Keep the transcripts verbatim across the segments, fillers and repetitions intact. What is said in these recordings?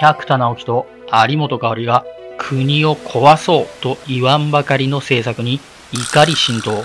百田直樹と有本香里が国を壊そうと言わんばかりの政策に怒り心頭。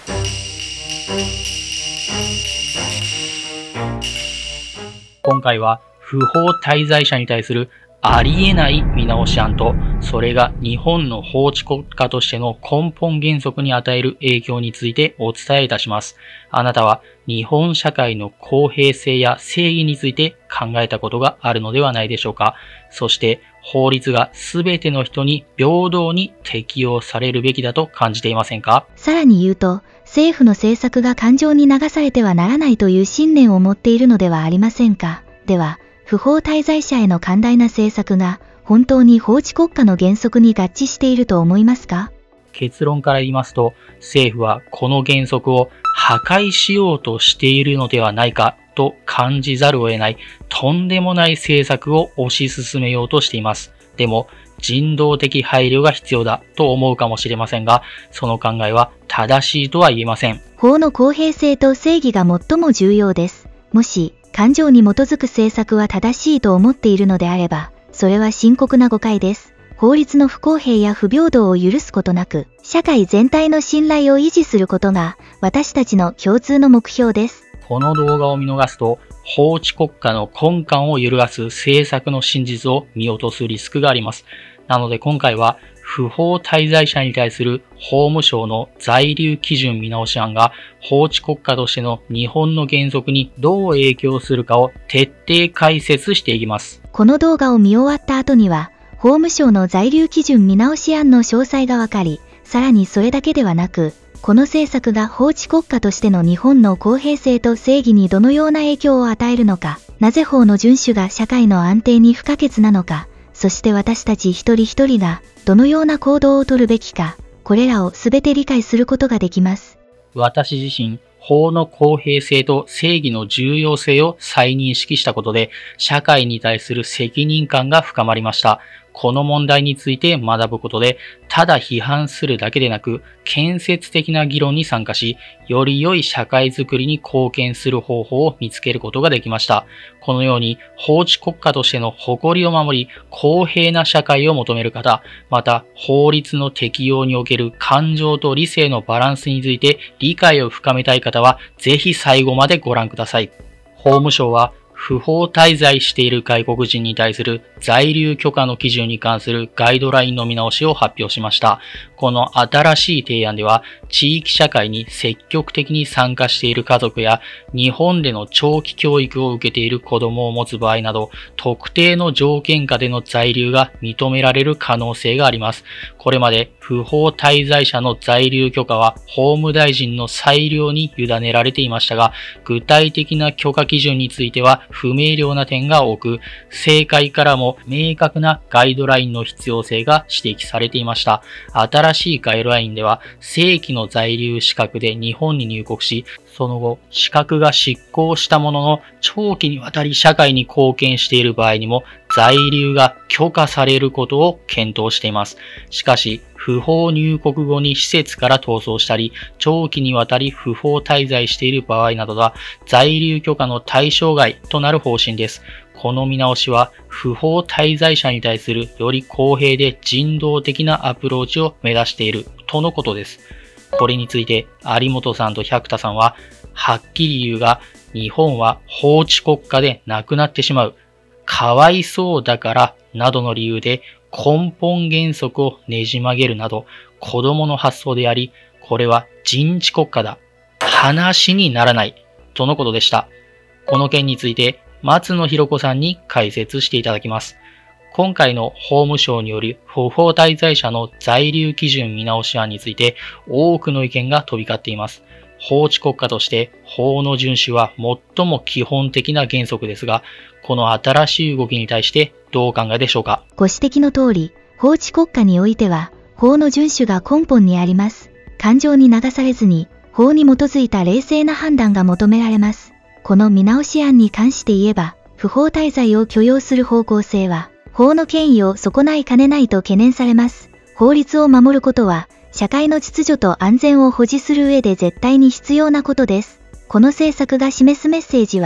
今回は不法滞在者に対するありえない見直し案と、それが日本の法治国家としての根本原則に与える影響についてお伝えいたします。あなたは日本社会の公平性や正義について考えたことがあるのではないでしょうか。そして法律がすべての人に平等に適用されるべきだと感じていませんか？ さらに言うと、政府の政策が感情に流されてはならないという信念を持っているのではありませんか。では、不法滞在者への寛大な政策が本当に法治国家の原則に合致していると思いますか？ 結論から言いますと、政府はこの原則を破壊しようとしているのではないかと感じざるを得ないとんでもない政策を推し進めようとしています。でも、人道的配慮が必要だと思うかもしれませんが、その考えは正しいとは言えません。 法の公平性と正義が最も重要です。もし、感情に基づく政策は正しいと思っているのであれば、それは深刻な誤解です。法律の不公平や不平等を許すことなく、社会全体の信頼を維持することが、私たちの共通の目標です。 この動画を見逃すと、法治国家の根幹を揺るがす政策の真実を見落とすリスクがあります。なので今回は、不法滞在者に対する法務省の在留基準見直し案が法治国家としての日本の原則にどう影響するかを徹底解説していきます。 この動画を見終わった後には、法務省の在留基準見直し案の詳細がわかり、さらにそれだけではなく、この政策が法治国家としての日本の公平性と正義にどのような影響を与えるのか、なぜ法の遵守が社会の安定に不可欠なのか、そして私たち一人一人がどのような行動をとるべきか、これらをすべて理解することができます。 私自身、法の公平性と正義の重要性を再認識したことで、社会に対する責任感が深まりました。この問題について学ぶことで、ただ批判するだけでなく、建設的な議論に参加し、より良い社会づくりに貢献する方法を見つけることができました。このように、法治国家としての誇りを守り、公平な社会を求める方、また、法律の適用における感情と理性のバランスについて理解を深めたい方は、ぜひ最後までご覧ください。法務省は、不法滞在している外国人に対する在留許可の基準に関するガイドラインの見直しを発表しました。この新しい提案では、地域社会に積極的に参加している家族や、日本での長期教育を受けている子供を持つ場合など、特定の条件下での在留が認められる可能性があります。これまで不法滞在者の在留許可は法務大臣の裁量に委ねられていましたが、具体的な許可基準については不明瞭な点が多く、政界からも明確なガイドラインの必要性が指摘されていました。新しいガイドラインでは、正規の在留資格で日本に入国し、その後、資格が失効したものの、長期にわたり社会に貢献している場合にも、在留が許可されることを検討しています。しかし、不法入国後に施設から逃走したり、長期にわたり不法滞在している場合などは、在留許可の対象外となる方針です。この見直しは、不法滞在者に対するより公平で人道的なアプローチを目指しているとのことです。これについて有本さんと百田さんは、はっきり言うが、日本は法治国家でなくなってしまう。かわいそうだから、などの理由で根本原則をねじ曲げるなど、子供の発想であり、これは人治国家だ。話にならない。とのことでした。この件について、松野博子さんに解説していただきます。今回の法務省による不法滞在者の在留基準見直し案について多くの意見が飛び交っています。法治国家として法の遵守は最も基本的な原則ですが、この新しい動きに対してどうお考えでしょうか？ ご指摘の通り、法治国家においては法の遵守が根本にあります。感情に流されずに法に基づいた冷静な判断が求められます。この見直し案に関して言えば、不法滞在を許容する方向性は、法の権威を損ないかねないと懸念されます。法律を守ることは、社会の秩序と安全を保持する上で絶対に必要なことです。この政策が示すメッセージは、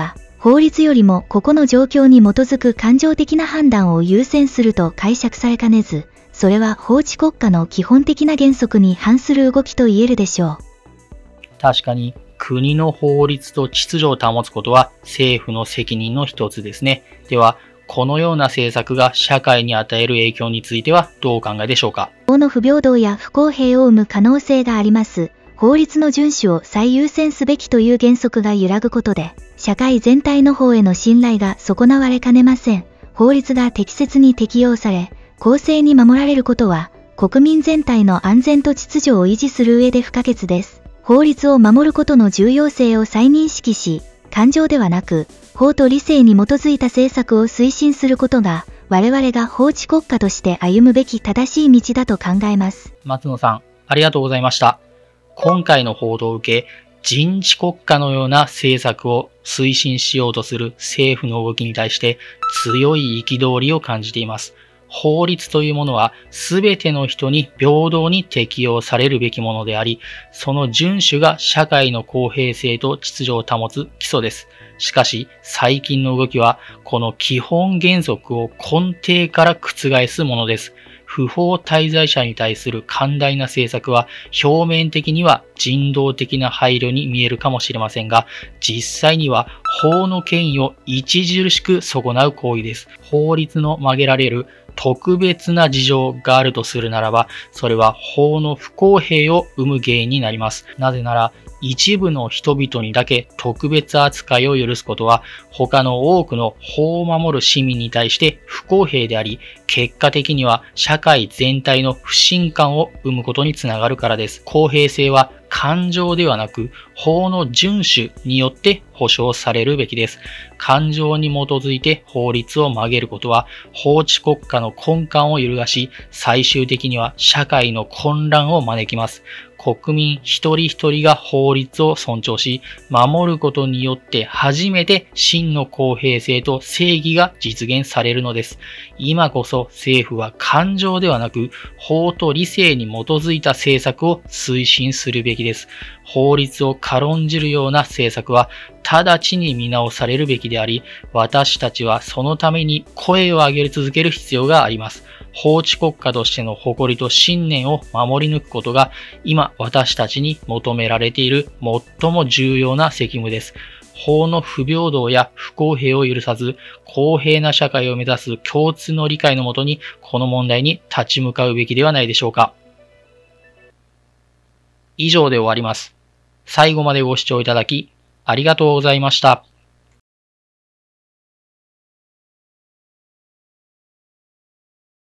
法律よりも個々の状況に基づく感情的な判断を優先すると解釈されかねず、それは法治国家の基本的な原則に反する動きと言えるでしょう。 確かに、国の法律と秩序を保つことは政府の責任の一つですね。では、このような政策が社会に与える影響についてはどうお考えでしょうか。 法の不平等や不公平を生む可能性があります。法律の遵守を最優先すべきという原則が揺らぐことで、社会全体の方への信頼が損なわれかねません。法律が適切に適用され、公正に守られることは、国民全体の安全と秩序を維持する上で不可欠です。法律を守ることの重要性を再認識し、感情ではなく、法と理性に基づいた政策を推進することが、我々が法治国家として歩むべき正しい道だと考えます。 松野さん、ありがとうございました。今回の報道を受け、人治国家のような政策を推進しようとする政府の動きに対して強い憤りを感じています。法律というものは全ての人に平等に適用されるべきものであり、その遵守が社会の公平性と秩序を保つ基礎です。しかし、最近の動きはこの基本原則を根底から覆すものです。不法滞在者に対する寛大な政策は表面的には人道的な配慮に見えるかもしれませんが、実際には法の権威を著しく損なう行為です。法律の曲げられる特別な事情があるとするならば、それは法の不公平を生む原因になります。なぜなら、一部の人々にだけ特別扱いを許すことは、他の多くの法を守る市民に対して不公平であり、結果的には社会全体の不信感を生むことにつながるからです。公平性は感情ではなく、法の遵守によって保障されるべきです。感情に基づいて法律を曲げることは、法治国家の根幹を揺るがし、最終的には社会の混乱を招きます。国民一人一人が法律を尊重し、守ることによって初めて真の公平性と正義が実現されるのです。今こそ政府は感情ではなく、法と理性に基づいた政策を推進するべきです。法律を軽んじるような政策は直ちに見直されるべきであり、私たちはそのために声を上げ続ける必要があります。法治国家としての誇りと信念を守り抜くことが今私たちに求められている最も重要な責務です。法の不平等や不公平を許さず、公平な社会を目指す共通の理解のもとに、この問題に立ち向かうべきではないでしょうか。以上で終わります。最後までご視聴いただき、ありがとうございました。